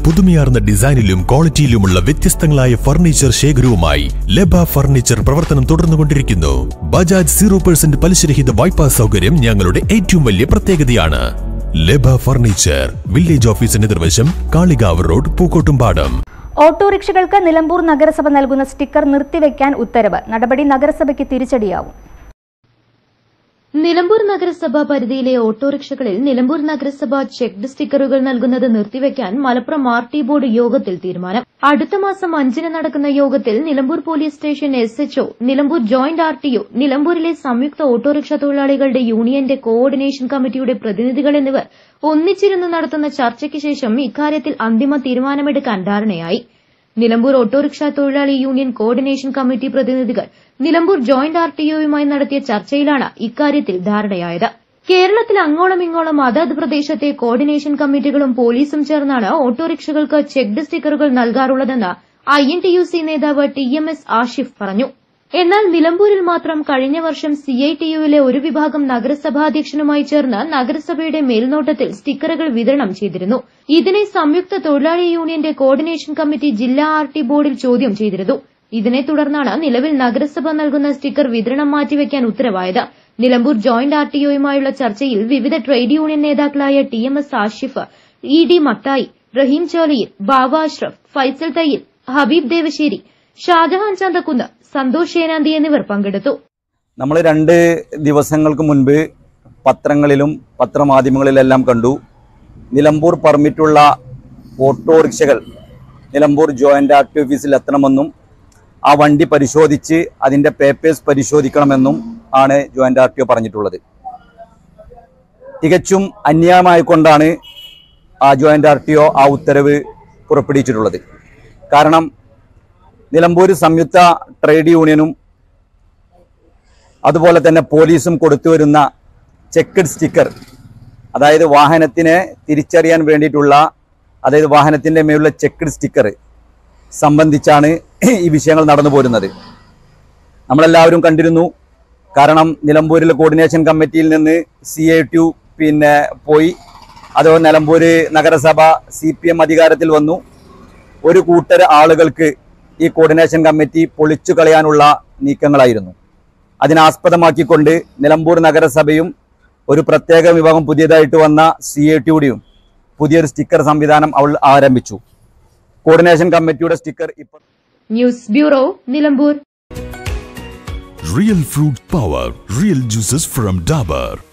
പുതുമയാർന്ന ഡിസൈനിലും ക്വാളിറ്റിയിലുമുള്ള വ്യത്യസ്തങ്ങളായ furniture ശേഖരവുമായി ലെബ furniture പ്രവർത്തനം തുടർന്നുകൊണ്ടിരിക്കുന്നു. ബജാജ് 0% പലിശരഹിത വായ്പാ സൗകര്യം ഞങ്ങളുടെ ഏറ്റവും വലിയ പ്രത്യേകതയാണ്. ലെബ ഫർണിച്ചർ, വില്ലേജ് ഓഫീസിന് എതിർവശം, കാളികാവ് റോഡ്, പൂക്കോട്ടുംപാടം. ഓട്ടോറിക്ഷകൾക്ക് നിലമ്പൂർ നഗരസഭ നൽകുന്ന സ്റ്റിക്കർ നിർത്തിവെക്കാൻ ഉത്തരവ്. നടപടി നഗരസഭയ്ക്ക് തിരിച്ചടിയാവും. നിലമ്പൂർ നഗരസഭ പരിധിയിലെ ഓട്ടോറിക്ഷകളിൽ നിലമ്പൂർ നഗരസഭ ചെക്ക്ഡ് സ്റ്റിക്കറുകൾ നൽകുന്നത് നിർത്തിവെക്കാൻ മലപ്പുറം RT ബോർഡ് യോഗത്തിൽ തീരുമാനം. അടുത്ത മാസം 5-ന് നടക്കുന്ന യോഗത്തിൽ Nilambur police station SHO, Nilambur joint RTO, നിലമ്പൂരിലെ സംയുക്ത ഓട്ടോറിക്ഷ തൊഴിലാളികളുടെ യൂണിയന്റെ കോഓർഡിനേഷൻ കമ്മിറ്റിയുടെ പ്രതിനിധികൾ എന്നിവർ ഒന്നിച്ചിരുന്ന് നടത്തുന്ന ചർച്ചയ്ക്ക് ശേഷം ഇക്കാര്യത്തിൽ അന്തിമ തീരുമാനമെടുക്കാൻ ധാരണയായി. നിലമ്പൂർ ഓട്ടോറിക്ഷ തൊഴിലാളി യൂണിയൻ കോഓർഡിനേഷൻ കമ്മിറ്റി പ്രതിനിധികൾ നിലമ്പൂർ ജോയിന്റ് RTOയുമായി നടത്തിയ ചർച്ചയിലാണ് ഇക്കാര്യത്തിൽ ധാരണയായത്. കേരളത്തിൽ അങ്ങോളം ഇങ്ങോളം അതത് പ്രദേശത്തെ കോഓർഡിനേഷൻ കമ്മിറ്റികളും പോലീസും ചേർന്നാണ് ഓട്ടോറിക്ഷകൾക്ക് ചെക്ക്ഡ് സ്റ്റിക്കറുകൾ നൽകാറുള്ളതെന്ന് INTUC നേതാവ് TMS ആഷിഫ് പറഞ്ഞു. എന്നാൽ നിലമ്പൂരിൽ മാത്രം കഴിഞ്ഞ വർഷം CITUവിലെ ഒരു വിഭാഗം നഗരസഭാധ്യക്ഷനുമായി ചേർന്ന് നഗരസഭയുടെ മേൽനോട്ടത്തിൽ സ്റ്റിക്കറുകൾ വിതരണം ചെയ്തിരുന്നു. ഇതിനെ സംയുക്ത തൊഴിലാളി യൂണിയന്റെ കോഓർഡിനേഷൻ കമ്മിറ്റി ജില്ലാ RT ബോർഡിൽ ചോദ്യം ചെയ്തിരുന്നു. ഇതിനെ തുടർന്നാണ് നിലവിൽ നഗരസഭ നൽകുന്ന സ്റ്റിക്കർ വിതരണം മാറ്റിവെക്കാൻ ഉത്തരവായത്. നിലമ്പൂർ ജോയിന്റ് RTOയുമായുള്ള ചർച്ചയിൽ വിവിധ ട്രേഡ് യൂണിയൻ നേതാക്കളായ TMS ആഷിഫ്, ED മത്തായി, റഹീം ചോലിയിൽ, ബാവ അഷ്റഫ്, ഫൈസൽ തയ്യിൽ, ഹബീബ് ദേവശ്ശേരി, ഷാജഹാൻ ചന്തക്കുന്ന്, സന്തോഷ് ശേനാന്തി എന്നിവർ പങ്കെടുത്തു. നമ്മൾ 2 ദിവസങ്ങൾക്ക് മുൻപ് പത്രങ്ങളിലും പത്രമാധ്യമങ്ങളിലെല്ലാം കണ്ടു, നിലമ്പൂർ പെർമിറ്റുള്ള ഓട്ടോറിക്ഷകൾ നിലമ്പൂർ ജോയിന്റ് RT ഓഫീസിൽ എത്തണമെന്നും ആ വണ്ടി പരിശോധിച്ച് അതിൻ്റെ പേപ്പേഴ്സ് പരിശോധിക്കണമെന്നും ആണ് ജോയിന്റ് RTO പറഞ്ഞിട്ടുള്ളത്. തികച്ചും അന്യായമായിക്കൊണ്ടാണ് ആ ജോയിന്റ് RTO ആ ഉത്തരവ് പുറപ്പെടുവിച്ചിട്ടുള്ളത്. കാരണം നിലമ്പൂർ സംയുക്ത ട്രേഡ് യൂണിയനും അതുപോലെ തന്നെ പോലീസും കൊടുത്തുവരുന്ന ചെക്ക്ഡ് സ്റ്റിക്കർ, അതായത് വാഹനത്തിനെ തിരിച്ചറിയാൻ വേണ്ടിയിട്ടുള്ള, അതായത് വാഹനത്തിൻ്റെ മേലുള്ള ചെക്ക്ഡ് സ്റ്റിക്കർ സംബന്ധിച്ചാണ് ഈ വിഷയങ്ങൾ നടന്നു പോരുന്നത്. നമ്മളെല്ലാവരും കണ്ടിരുന്നു. കാരണം നിലമ്പൂരിലെ കോർഡിനേഷൻ കമ്മിറ്റിയിൽ നിന്ന് CITU പോയി, അതുപോലെ നിലമ്പൂർ നഗരസഭ CPM അധികാരത്തിൽ വന്നു. ഒരു കൂട്ടർ ആളുകൾക്ക് ഈ കോർഡിനേഷൻ കമ്മിറ്റി പൊളിച്ചു കളയാനുള്ള നീക്കങ്ങളായിരുന്നു. അതിനാസ്പദമാക്കിക്കൊണ്ട് നിലമ്പൂർ നഗരസഭയും ഒരു പ്രത്യേക വിഭാഗം പുതിയതായിട്ട് വന്ന CITUയുടെയും പുതിയൊരു സ്റ്റിക്കർ സംവിധാനം ആരംഭിച്ചു. കോർഡിനേഷൻ കമ്മിറ്റിയുടെ സ്റ്റിക്കർ ഇപ്പോൾ. News bureau, Nilambur. Real fruit power, real juices from Dabur.